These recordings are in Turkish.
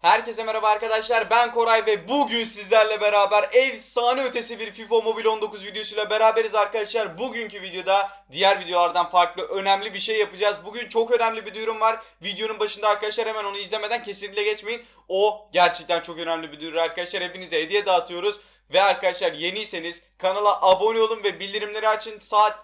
Herkese merhaba arkadaşlar, ben Koray ve bugün sizlerle beraber efsane ötesi bir FIFA Mobile 19 videosuyla beraberiz arkadaşlar. Bugünkü videoda diğer videolardan farklı önemli bir şey yapacağız. Bugün çok önemli bir duyurum var. Videonun başında arkadaşlar hemen onu izlemeden kesinlikle geçmeyin. O gerçekten çok önemli bir duyuru arkadaşlar. Hepinize hediye dağıtıyoruz. Ve arkadaşlar yeniyseniz kanala abone olun ve bildirimleri açın. Saat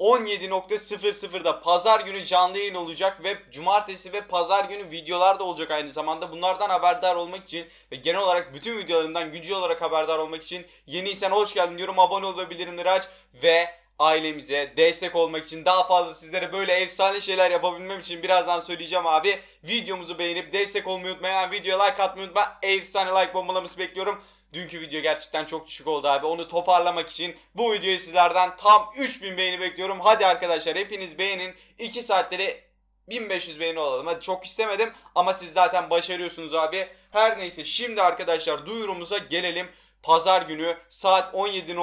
17.00'da pazar günü canlı yayın olacak ve cumartesi ve pazar günü videolar da olacak aynı zamanda. Bunlardan haberdar olmak için ve genel olarak bütün videolarımdan güncel olarak haberdar olmak için yeniysen hoş geldin diyorum. Abone ol ve bildirimleri aç ve ailemize destek olmak için, daha fazla sizlere böyle efsane şeyler yapabilmem için birazdan söyleyeceğim abi. Videomuzu beğenip destek olmayı unutmayın. Videoya like atmayı unutmayın. Efsane like bombalaması bekliyorum. Dünkü video gerçekten çok düşük oldu abi. Onu toparlamak için bu videoyu sizlerden tam 3000 beğeni bekliyorum. Hadi arkadaşlar hepiniz beğenin. 2 saatleri 1500 beğeni olalım. Hadi, çok istemedim ama siz zaten başarıyorsunuz abi. Her neyse, şimdi arkadaşlar duyurumuza gelelim. Pazar günü saat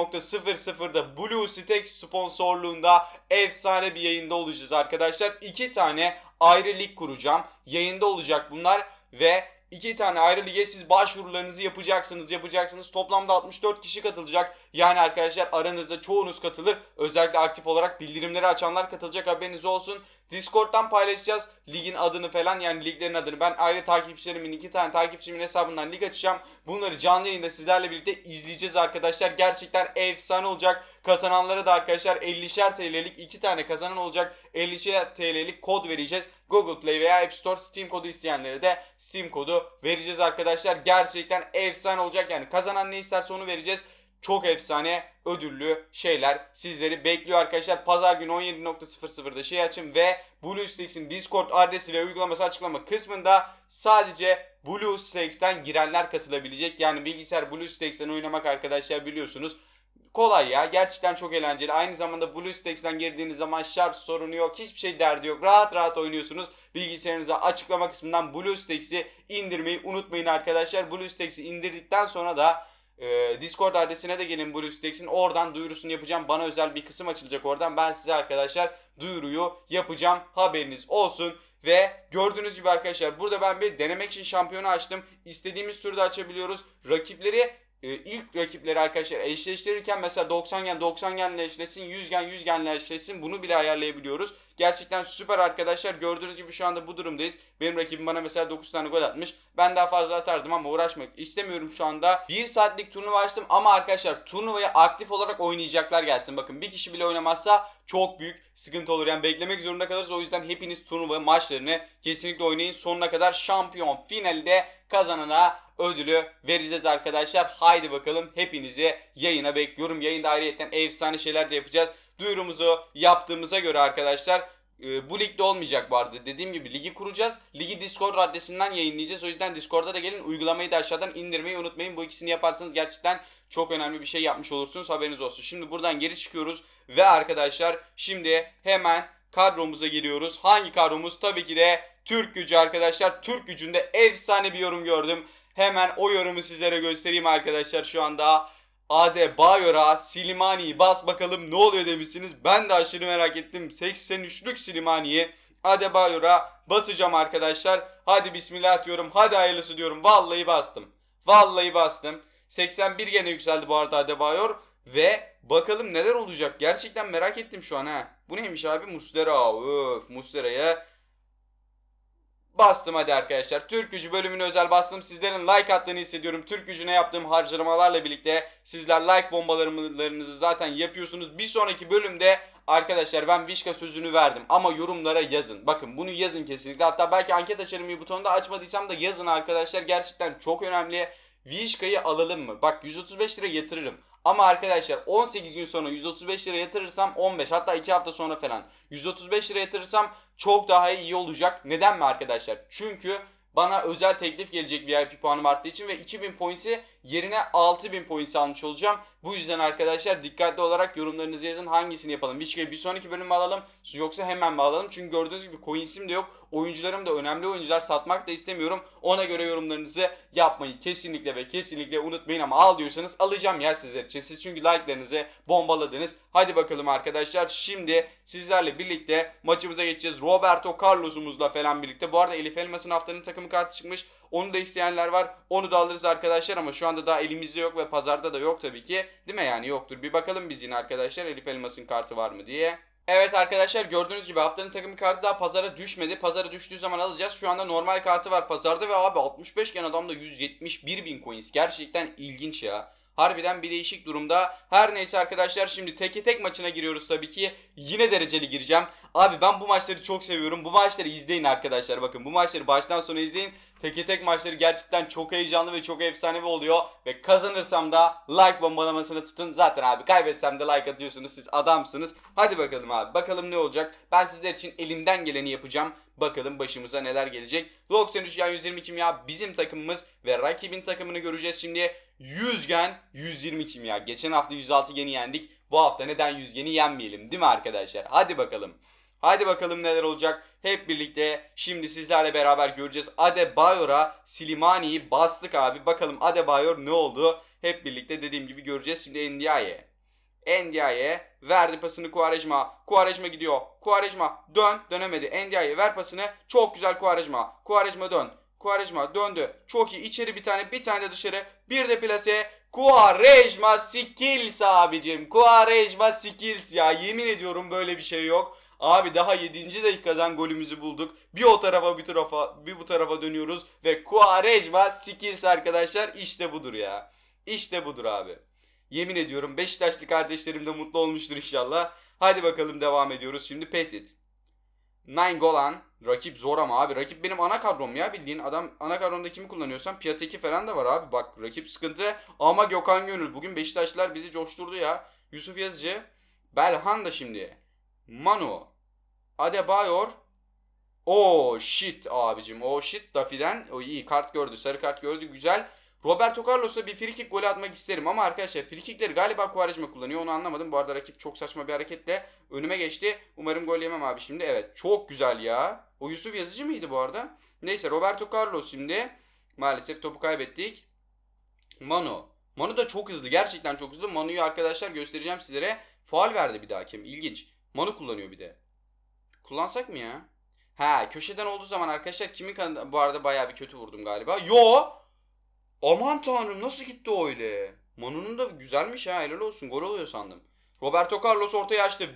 17.00'da BlueStacks sponsorluğunda efsane bir yayında olacağız arkadaşlar. 2 tane ayrı lig kuracağım. Yayında olacak bunlar ve 2 tane ayrı lige siz başvurularınızı yapacaksınız. Toplamda 64 kişi katılacak. Yani arkadaşlar aranızda çoğunuz katılır. Özellikle aktif olarak bildirimleri açanlar katılacak, haberiniz olsun. Discord'dan paylaşacağız ligin adını falan, yani liglerin adını. Ben ayrı takipçilerimin, 2 tane takipçimin hesabından lig açacağım. Bunları canlı yayında sizlerle birlikte izleyeceğiz arkadaşlar. Gerçekten efsane olacak. Kazananlara da arkadaşlar 50'şer TL'lik 2 tane kazanan olacak. 50'şer TL'lik kod vereceğiz. Google Play veya App Store Steam kodu isteyenlere de Steam kodu vereceğiz arkadaşlar. Gerçekten efsane olacak. Yani kazanan ne isterse onu vereceğiz. Çok efsane ödüllü şeyler sizleri bekliyor arkadaşlar. Pazar günü 17.00'da şey açın ve BlueStacks'in Discord adresi ve uygulaması açıklama kısmında sadece BlueStacks'ten girenler katılabilecek. Yani bilgisayar BlueStacks'ten oynamak arkadaşlar biliyorsunuz kolay ya. Gerçekten çok eğlenceli. Aynı zamanda BlueStacks'ten girdiğiniz zaman şarj sorunu yok. Hiçbir şey derdi yok. Rahat rahat oynuyorsunuz. Bilgisayarınıza açıklama kısmından BlueStacks'i indirmeyi unutmayın arkadaşlar. BlueStacks'i indirdikten sonra da Discord adresine de gelin BlueStacks'in. Oradan duyurusunu yapacağım. Bana özel bir kısım açılacak oradan. Ben size arkadaşlar duyuruyu yapacağım. Haberiniz olsun. Ve gördüğünüz gibi arkadaşlar burada ben bir denemek için şampiyonu açtım. İstediğimiz türde açabiliyoruz. Rakipleri ilk rakipleri arkadaşlar eşleştirirken mesela 90 gen 90 genle eşleşsin, 100 gen 100 genle eşleşsin, bunu bile ayarlayabiliyoruz. Gerçekten süper arkadaşlar. Gördüğünüz gibi şu anda bu durumdayız. Benim rakibim bana mesela 9 tane gol atmış. Ben daha fazla atardım ama uğraşmak istemiyorum şu anda. 1 saatlik turnuva açtım ama arkadaşlar turnuvayı aktif olarak oynayacaklar gelsin. Bakın bir kişi bile oynamazsa çok büyük sıkıntı olur. Yani beklemek zorunda kalırız. O yüzden hepiniz turnuva maçlarını kesinlikle oynayın. Sonuna kadar şampiyon finalde kazanana ödülü vereceğiz arkadaşlar. Haydi bakalım, hepinizi yayına bekliyorum. Yayında ayrıyeten efsane şeyler de yapacağız. Duyurumuzu yaptığımıza göre arkadaşlar bu ligde olmayacak vardı. Dediğim gibi ligi kuracağız. Ligi Discord adresinden yayınlayacağız. O yüzden Discord'a da gelin. Uygulamayı da aşağıdan indirmeyi unutmayın. Bu ikisini yaparsanız gerçekten çok önemli bir şey yapmış olursunuz. Haberiniz olsun. Şimdi buradan geri çıkıyoruz. Ve arkadaşlar şimdi hemen kadromuza giriyoruz. Hangi kadromuz? Tabii ki de Türk Gücü arkadaşlar. Türk Gücü'nde efsane bir yorum gördüm. Hemen o yorumu sizlere göstereyim arkadaşlar şu anda. Adebayor'a Slimani'yi bas bakalım ne oluyor demişsiniz. Ben de aşırı merak ettim. 83'lük Slimani'yi Adebayor'a basacağım arkadaşlar. Hadi bismillah diyorum. Hadi hayırlısı diyorum. Vallahi bastım. Vallahi bastım. 81 gene yükseldi bu arada Adebayor. Ve bakalım neler olacak. Gerçekten merak ettim şu an ha. Bu neymiş abi? Muslera. Öf, Muslera'ya bastım hadi arkadaşlar. Türk Gücü bölümüne özel bastım. Sizlerin like attığını hissediyorum. Türk Gücü'ne yaptığım harcamalarla birlikte sizler like bombalarınızı zaten yapıyorsunuz. Bir sonraki bölümde arkadaşlar ben Vişka sözünü verdim ama yorumlara yazın. Bakın bunu yazın kesinlikle. Hatta belki anket açarım butonunda, açmadıysam da yazın arkadaşlar. Gerçekten çok önemli. Vişka'yı alalım mı? Bak 135 lira yatırırım. Ama arkadaşlar 18 gün sonra 135 lira yatırırsam 15, hatta 2 hafta sonra falan 135 lira yatırırsam çok daha iyi olacak. Neden mi arkadaşlar? Çünkü bana özel teklif gelecek VIP puanım arttığı için ve 2000 points'i yerine 6000 points almış olacağım. Bu yüzden arkadaşlar dikkatli olarak yorumlarınızı yazın. Hangisini yapalım? Vişka'yı bir sonraki bölüm mü alalım yoksa hemen mi alalım? Çünkü gördüğünüz gibi coins'im de yok. Oyuncularım da önemli oyuncular, satmak da istemiyorum. Ona göre yorumlarınızı yapmayı kesinlikle ve kesinlikle unutmayın. Ama al diyorsanız alacağım ya sizler için. Siz çünkü like'larınızı bombaladınız. Hadi bakalım arkadaşlar. Şimdi sizlerle birlikte maçımıza geçeceğiz. Roberto Carlos'umuzla falan birlikte. Bu arada Elif Elmas'ın haftanın takımı kartı çıkmış. Onu da isteyenler var. Onu da alırız arkadaşlar ama şu anda daha elimizde yok ve pazarda da yok tabii ki. Değil mi yani, yoktur. Bir bakalım biz yine arkadaşlar Elif Elmas'ın kartı var mı diye. Evet arkadaşlar, gördüğünüz gibi haftanın takımı kartı daha pazara düşmedi. Pazara düştüğü zaman alacağız. Şu anda normal kartı var pazarda ve abi 65 gen adamda 171 bin coins. Gerçekten ilginç ya. Harbiden bir değişik durumda. Her neyse arkadaşlar, şimdi teke tek maçına giriyoruz tabii ki. Yine dereceli gireceğim. Abi ben bu maçları çok seviyorum. Bu maçları izleyin arkadaşlar. Bakın, bu maçları baştan sona izleyin. Teke tek maçları gerçekten çok heyecanlı ve çok efsanevi oluyor. Ve kazanırsam da like bombalamasını tutun. Zaten abi kaybetsem de like atıyorsunuz. Siz adamsınız. Hadi bakalım abi. Bakalım ne olacak. Ben sizler için elimden geleni yapacağım. Bakalım başımıza neler gelecek. 93 gen 120 kimya bizim takımımız ve rakibin takımını göreceğiz şimdi. 100 gen 120 kimya. Geçen hafta 106 geni yendik. Bu hafta neden 100 geni yenmeyelim, değil mi arkadaşlar? Hadi bakalım. Hadi bakalım neler olacak. Hep birlikte şimdi sizlerle beraber göreceğiz. Adebayor'a Slimani'yi bastık abi. Bakalım Adebayor ne oldu? Hep birlikte dediğim gibi göreceğiz. Şimdi Ndiaye verdi pasını Quaresma. Quaresma gidiyor. Quaresma dön. Dönemedi. Ndiaye ver pasını. Çok güzel Quaresma. Quaresma dön. Quaresma döndü. Çok iyi. İçeri bir tane de dışarı. Bir de plase. Quaresma skills abicim. Quaresma skills ya. Yemin ediyorum böyle bir şey yok. Abi daha 7. dakikadan golümüzü bulduk. Bir o tarafa bir bu tarafa dönüyoruz. Ve Quaresma skills arkadaşlar, işte budur ya. İşte budur abi. Yemin ediyorum Beşiktaşlı kardeşlerim de mutlu olmuştur inşallah. Hadi bakalım devam ediyoruz. Şimdi Petit. Nainggolan. Rakip zor ama abi. Rakip benim ana kadrom ya, bildiğin adam. Ana kadromda kimi kullanıyorsam Piatek'i falan da var abi. Bak rakip sıkıntı. Ama Gökhan Gönül. Bugün Beşiktaşlılar bizi coşturdu ya. Yusuf Yazıcı. Belhanda şimdi. Manu. Adebayor. Oh shit abicim. Oh shit. Dafi'den. O iyi kart gördü. Sarı kart gördü. Güzel. Roberto Carlos'a bir frikik golü atmak isterim ama arkadaşlar frikikleri galiba Quaresma kullanıyor, onu anlamadım. Bu arada rakip çok saçma bir hareketle önüme geçti. Umarım gol yemem abi şimdi. Evet, çok güzel ya. O Yusuf Yazıcı mıydı bu arada? Neyse, Roberto Carlos şimdi. Maalesef topu kaybettik. Manu da çok hızlı. Gerçekten çok hızlı. Manu'yu arkadaşlar göstereceğim sizlere. Faul verdi bir daha hakem. İlginç. Manu kullanıyor bir de. Kullansak mı ya? Ha, köşeden olduğu zaman arkadaşlar kimin kanadı? Bu arada bayağı bir kötü vurdum galiba. Yo! Aman tanrım, nasıl gitti o öyle? Manu'nun da güzelmiş ha, helal olsun, gol oluyor sandım. Roberto Carlos ortaya açtı.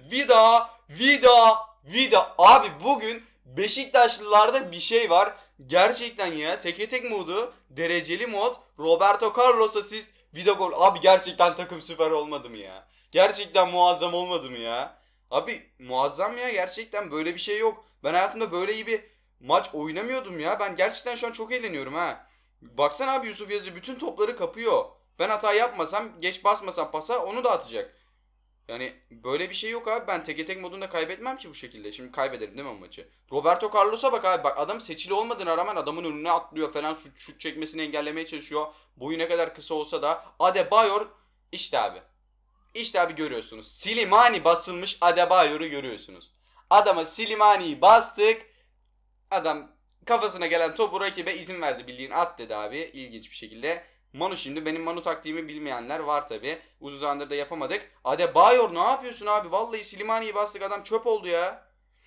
Vida. Abi bugün Beşiktaşlılarda bir şey var. Gerçekten ya, teke tek modu, dereceli mod, Roberto Carlos asist, Vida gol. Abi gerçekten takım süper olmadı mı ya? Gerçekten muazzam olmadı mı ya? Abi muazzam ya, gerçekten böyle bir şey yok. Ben hayatımda böyle iyi bir maç oynamıyordum ya. Ben gerçekten şu an çok eğleniyorum ha. Baksana abi, Yusuf Yazıcı bütün topları kapıyor. Ben hata yapmasam, geç basmasam pasa, onu da atacak. Yani böyle bir şey yok abi. Ben teke tek modunda kaybetmem ki bu şekilde. Şimdi kaybederim değil mi maçı? Roberto Carlos'a bak abi. Bak, adam seçili olmadığına rağmen adamın önüne atlıyor falan. Şut çekmesini engellemeye çalışıyor. Boyu ne kadar kısa olsa da. Adebayor işte abi. İşte abi görüyorsunuz. Slimani basılmış Adebayor'u görüyorsunuz. Adama Slimani'yi bastık. Adam kafasına gelen topu rakibe izin verdi, bildiğin at dedi abi, ilginç bir şekilde. Manu şimdi, benim Manu taktiğimi bilmeyenler var tabi. Uzun zamandır da yapamadık. Adebayor ne yapıyorsun abi? Vallahi Slimani'yi bastık, adam çöp oldu ya.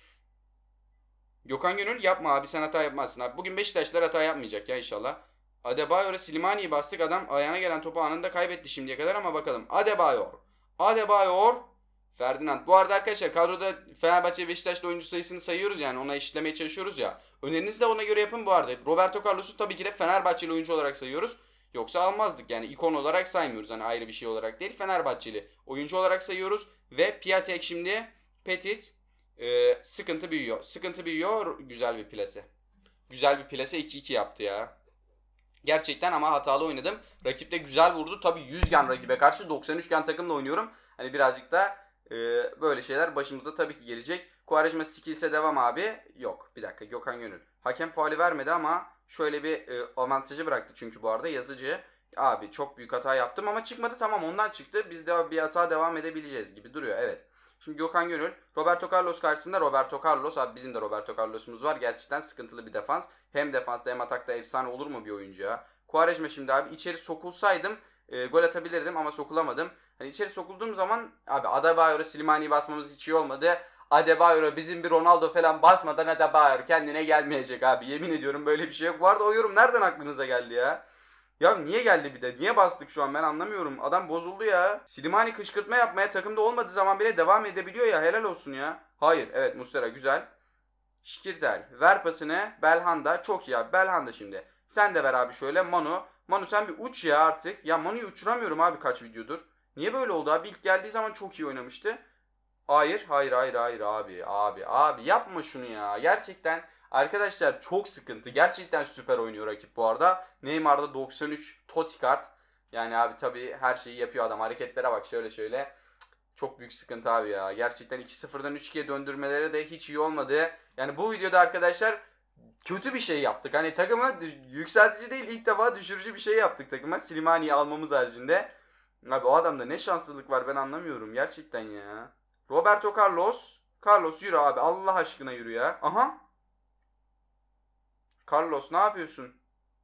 Gökhan Gönül yapma abi, sen hata yapmazsın abi. Bugün Beşiktaşlar hata yapmayacak ya inşallah. Adebayor'a Slimani'yi bastık, adam ayağına gelen topu anında kaybetti şimdiye kadar ama bakalım. Adebayor. Ferdinand. Bu arada arkadaşlar kadroda Fenerbahçe ve Beşiktaş'ta oyuncu sayısını sayıyoruz, yani ona eşitlemeye çalışıyoruz ya. Önerinizi de ona göre yapın bu arada. Roberto Carlos'u tabii ki de Fenerbahçeli oyuncu olarak sayıyoruz. Yoksa almazdık yani, ikon olarak saymıyoruz, hani ayrı bir şey olarak değil. Fenerbahçeli oyuncu olarak sayıyoruz. Ve Piatek şimdi, Petit, sıkıntı büyüyor. Güzel bir plase. 2-2 yaptı ya. Gerçekten ama hatalı oynadım. Rakip de güzel vurdu. Tabii 100 gen rakibe karşı 93 gen takımla oynuyorum. Hani birazcık da böyle şeyler başımıza tabii ki gelecek. Quaresma skills'e devam abi. Yok, bir dakika, Gökhan Gönül. Hakem fauli vermedi ama şöyle bir avantajı bıraktı çünkü bu arada Yazıcı. Abi çok büyük hata yaptım ama çıkmadı, tamam, ondan çıktı. Biz de bir hata devam edebileceğiz gibi duruyor, evet. Şimdi Gökhan Gönül, Roberto Carlos karşısında. Roberto Carlos abi, bizim de Roberto Carlos'umuz var. Gerçekten sıkıntılı bir defans. Hem defansta hem atakta efsane olur mu bir oyuncu ya? Quaresma şimdi abi, içeri sokulsaydım gol atabilirdim ama sokulamadım. Hani içeri sokulduğum zaman abi Adebayor'a Slimani'yi basmamız hiç iyi olmadı. Adebayor'a bizim bir Ronaldo falan basmadan Adebayor kendine gelmeyecek abi. Yemin ediyorum böyle bir şey yok. Bu arada o yorum nereden aklınıza geldi ya? Ya niye geldi bir de? Niye bastık şu an ben anlamıyorum. Adam bozuldu ya. Slimani kışkırtma yapmaya takımda olmadığı zaman bile devam edebiliyor ya. Helal olsun ya. Hayır. Evet Muslera güzel. Şikirtel. Ver pasını. Belhanda. Çok iyi abi. Belhanda şimdi. Sen de ver abi şöyle. Manu. Manu sen bir uç ya artık. Ya Manu'yu uçuramıyorum abi kaç videodur. Niye böyle oldu abi? İlk geldiği zaman çok iyi oynamıştı. Hayır, hayır, hayır, hayır abi yapma şunu ya. Gerçekten arkadaşlar çok sıkıntı. Gerçekten süper oynuyor rakip bu arada. Neymar'da 93 Totti kart. Yani abi tabii her şeyi yapıyor adam. Hareketlere bak şöyle şöyle. Çok büyük sıkıntı abi ya. Gerçekten 2-0'dan 3-2'ye döndürmeleri de hiç iyi olmadı. Yani bu videoda arkadaşlar kötü bir şey yaptık. Hani takımı yükseltici değil ilk defa düşürücü bir şey yaptık takıma. Slimani'yi almamız haricinde. Abi o adamda ne şanssızlık var ben anlamıyorum gerçekten ya. Roberto Carlos. Carlos yürü abi Allah aşkına yürü ya. Aha. Carlos ne yapıyorsun?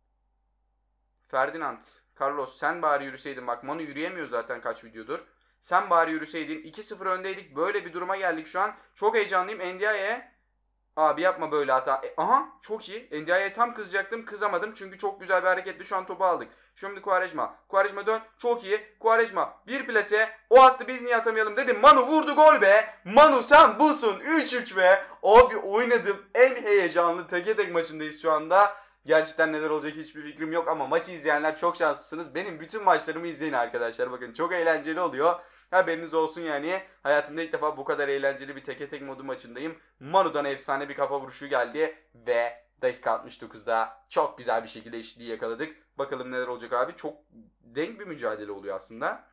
Ferdinand. Carlos sen bari yürüseydin. Bak Manu yürüyemiyor zaten kaç videodur. Sen bari yürüseydin. 2-0 öndeydik. Böyle bir duruma geldik şu an. Çok heyecanlıyım. Ndiaye. Abi yapma böyle hata. Aha çok iyi. Ndiaye'ye tam kızacaktım. Kızamadım. Çünkü çok güzel bir hareketle şu an topu aldık. Şimdi Quaresma. Quaresma dön. Çok iyi. Quaresma. Bir plase. O attı biz niye atamayalım dedim. Manu vurdu gol be. Manu sen busun. 3-3 be. Abi oynadım. En heyecanlı teke tek maçındayız şu anda. Gerçekten neler olacak hiçbir fikrim yok ama maçı izleyenler çok şanslısınız. Benim bütün maçlarımı izleyin arkadaşlar. Bakın çok eğlenceli oluyor. Haberiniz olsun yani. Hayatımda ilk defa bu kadar eğlenceli bir teke tek modu maçındayım. Manu'dan efsane bir kafa vuruşu geldi ve dakika 69'da çok güzel bir şekilde eşitliği yakaladık. Bakalım neler olacak abi. Çok denk bir mücadele oluyor aslında.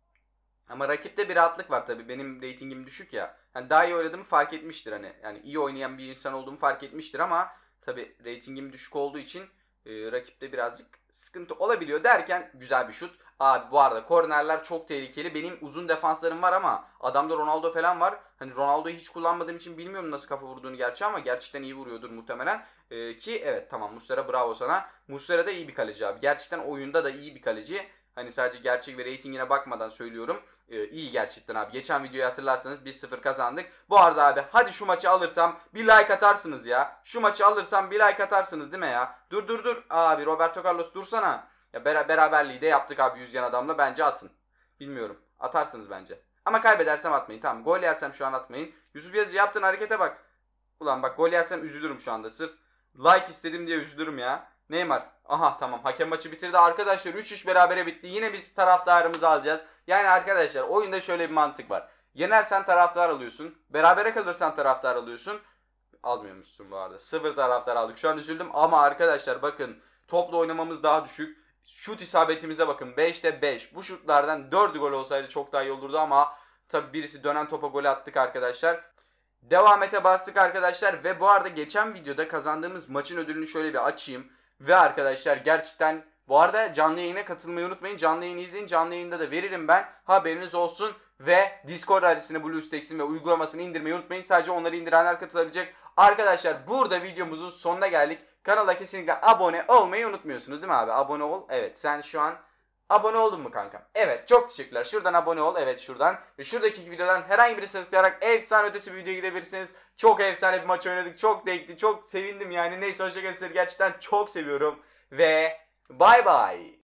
Ama rakipte bir rahatlık var tabii. Benim reytingim düşük ya. Yani daha iyi oynadığımı fark etmiştir hani. Yani iyi oynayan bir insan olduğumu fark etmiştir ama tabii reytingim düşük olduğu için rakipte birazcık sıkıntı olabiliyor derken güzel bir şut. Abi bu arada kornerler çok tehlikeli. Benim uzun defanslarım var ama adamda Ronaldo falan var. Hani Ronaldo'yu hiç kullanmadığım için bilmiyorum nasıl kafa vurduğunu gerçi ama gerçekten iyi vuruyordur muhtemelen. Ki evet tamam Muslera bravo sana. Muslera da iyi bir kaleci abi. Gerçekten oyunda da iyi bir kaleci. Hani sadece gerçek ve reytingine bakmadan söylüyorum. İyi gerçekten abi. Geçen videoyu hatırlarsanız 1-0 kazandık. Bu arada abi hadi şu maçı alırsam bir like atarsınız ya. Şu maçı alırsam bir like atarsınız değil mi ya? Dur. Abi Roberto Carlos dursana. Ya beraberliği de yaptık abi 100 yan adamla. Bence atın. Bilmiyorum. Atarsınız bence. Ama kaybedersem atmayın. Tamam gol yersem şu an atmayın. Yusuf Yazıcı yaptığın harekete bak. Ulan bak gol yersem üzülürüm şu anda. Sırf like istedim diye üzülürüm ya. Neymar. Aha tamam hakem maçı bitirdi. Arkadaşlar 3-3 berabere bitti. Yine biz taraftarımızı alacağız. Yani arkadaşlar oyunda şöyle bir mantık var. Yenersen taraftar alıyorsun. Berabere kalırsan taraftar alıyorsun. Almıyormuşsun bu arada. 0 taraftar aldık. Şu an üzüldüm ama arkadaşlar bakın. Topla oynamamız daha düşük. Şut isabetimize bakın. 5'te 5. Bu şutlardan 4'ü gol olsaydı çok daha iyi olurdu ama tabi birisi dönen topa gol attık arkadaşlar. Devam ete bastık arkadaşlar ve bu arada geçen videoda kazandığımız maçın ödülünü şöyle bir açayım. Ve arkadaşlar gerçekten bu arada canlı yayına katılmayı unutmayın. Canlı yayını izleyin. Canlı yayında da veririm ben. Haberiniz olsun. Ve Discord adresine BlueStacks'in ve uygulamasını indirmeyi unutmayın. Sadece onları indirenler katılabilecek. Arkadaşlar burada videomuzun sonuna geldik. Kanala kesinlikle abone olmayı unutmuyorsunuz değil mi abi? Abone ol. Evet sen şu an abone oldun mu kankam? Evet çok teşekkürler. Şuradan abone ol. Evet şuradan. Ve şuradaki videodan herhangi birisine tıklayarak efsane ötesi bir videoya gidebilirsiniz. Çok efsane bir maç oynadık. Çok denkli. Çok sevindim yani. Neyse hoşçakalın. Sizleri gerçekten çok seviyorum. Ve bay bay.